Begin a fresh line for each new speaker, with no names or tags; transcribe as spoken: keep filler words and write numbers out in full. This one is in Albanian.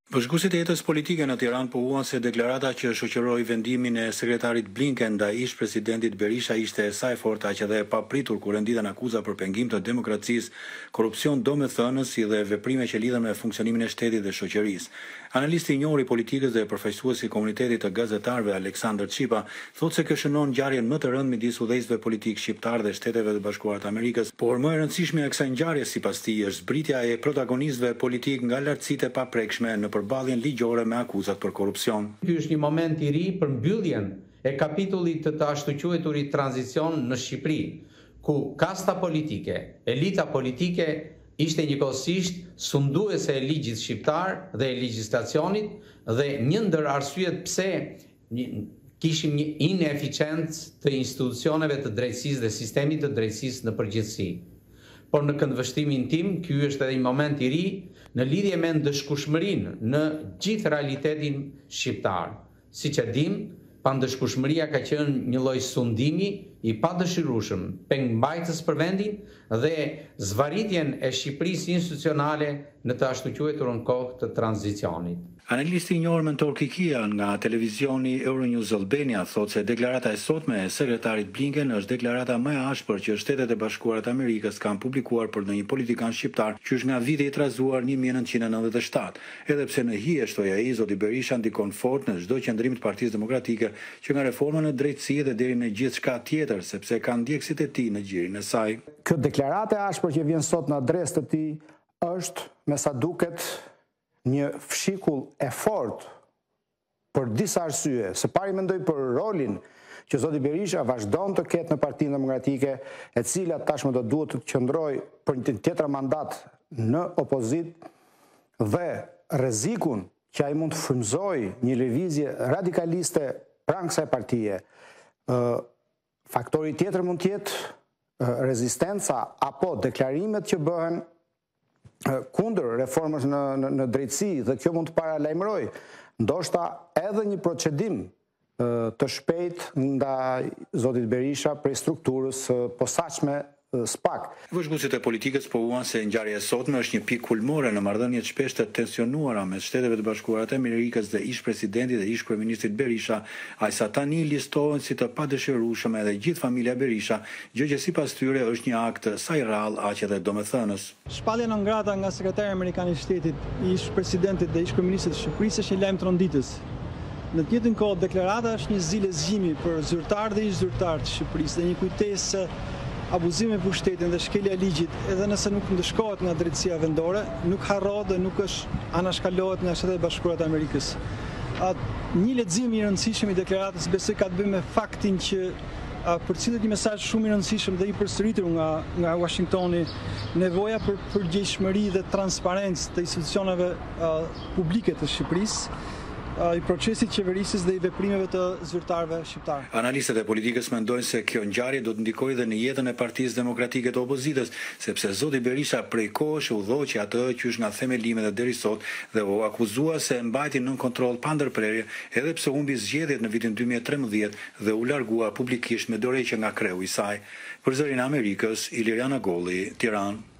Vëzhguesit e jetës politike në Tiranë pohuan se deklarata që shoqëroi vendimin e Sekretarit Blinken ndaj ish-presidentit Berisha ishte e sa e fortë aq edhe e papritur kur renditen akuza për pengim të demokracisë, korrupsion domethënës si dhe veprime që lidhen me funksionimin e shtetit dhe shoqërisë. Analisti i njohur i politikës dhe përfaqësuesi i komunitetit të gazetarëve Aleksandër Çipa thotë se kjo shënon ngjarjen më të rëndë midis udhëheqësve politik shqiptar dhe Shteteve të Bashkuara të Amerikës, por më e rëndësishme e kësaj ngjarje sipas tij është zbritja e protagonistëve politik nga lartësitë e paprekshme në përballjen ligjore me akuzat për korrupsion.
Ky është një moment i ri për mbylljen e kapitullit të të ashtu quajturit tranzicion në Shqipëri, ku kasta politike, elita politike ishte njëkohësisht sunduese e ligjit shqiptar dhe e legjislacionit dhe një ndër arsyet pse kishim një ineficiencë të institucioneve të drejtësisë dhe sistemit të drejtësisë në përgjithësi. Por në këndvështrimin tim, ky është edhe një moment i ri në lidhje me ndëshkueshmërinë në gjithë realitetin shqiptar. Siç e dim, pandëshkueshmëria ka qenë një lloj sundimi i padëshirueshëm pengmbajtës për vendin dhe zvarritjen e Shqipërisë institucionale në të ashtu quajturën kohë të tranzicionit.
Analisti i njohur mentor Kikia nga televizioni Euronews Albania thotë se deklarata e sotme e Sekretarit Blinken është deklarata më e ashpër që Shtetet e Bashkuara të Amerikës kanë publikuar për ndonjë politikan shqiptar që është nga viti i trazuar një mijë e nëntëqind e nëntëdhjetë e shtatë, edhe pse në hije shtoi ai zoti Berisha ndikon fort në çdo qendrim të Partisë Demokratike që nga reforma në drejtësi dhe deri në gjithçka tjetër, sepse kanë ndjekësit e tij në gjirin e saj.
Kjo deklaratë e ashpër që vjen sot në adresë të tij është, me sa duket, një fshikull e fortë për disa arsye. Së pari mendoj për rolin që zoti Berisha vazhdon të ketë në Partinë Demokratike, e cila tashmë do duhet të qëndrojë për një tjetër mandat në opozit, dhe rrezikun që ai mund të frymëzojë një lëvizje radikaliste pranë kësaj partie. Faktori tjetër mund të jetë rezistenca apo deklarimet që bëhen kundër reformës në, në, në drejtësi, dhe kjo mund të paralajmëroj ndoshta edhe një procedim të shpejt ndaj zotit Berisha për strukturës posaçme spak.
Vëzhguesit e politikës pohuan se ngjarja e sotme është një pikë kulmore në marrëdhëniet shpesh të tensionuara mes Shteteve të Bashkuara të Amerikës dhe ish-presidentit dhe ish-kryeministit Berisha, ajsa tani listohen si të padëshirueshëm edhe gjithë familja Berisha, gjë që sipas tyre është një akt sa i rrallë aq edhe domethënës.
Shpallja non grata nga sekretari amerikan i shtetit, ish-presidentit dhe ish-kryeministit të Shqipërisë është një lajm tronditës. Në të njëjtën kohë deklarata është një zile zgjimi për zyrtar dhe ish-zyrtar të Shqipërisë dhe një kujtesë se abuzimi me pushtetin dhe shkelja e ligjit, edhe nëse nuk ndëshkohet nga drejtësia vendore, nuk harrohet dhe nuk është anashkalohet nga Shtetet e Bashkuara të Amerikës. Një lexim i rëndësishëm i deklaratës besoj ka të bëjë me faktin që përcillet një mesazh shumë i rëndësishëm dhe i përsëritur nga nga Washingtoni, nevoja për përgjegjshmëri dhe transparencë të institucioneve publike të Shqipërisë, i procesit qeverisjes dhe i veprimeve të zyrtarëve shqiptar.
Analistët e politikës mendojnë se kjo ngjarje do të ndikojë edhe në jetën e Partisë Demokratike të opozitës, sepse zoti Berisha prej kohësh u dhoqi atë qysh nga themelimet e deri sot dhe u akuzua se mbajti nën kontroll pa ndërprerje, edhe pse humbi zgjedhjet në vitin dy mijë e tremëdhjetë dhe u largua publikisht me dorëheqje nga kreu i saj. Për zërin e Amerikës, Iliriana Golli, Tiranë.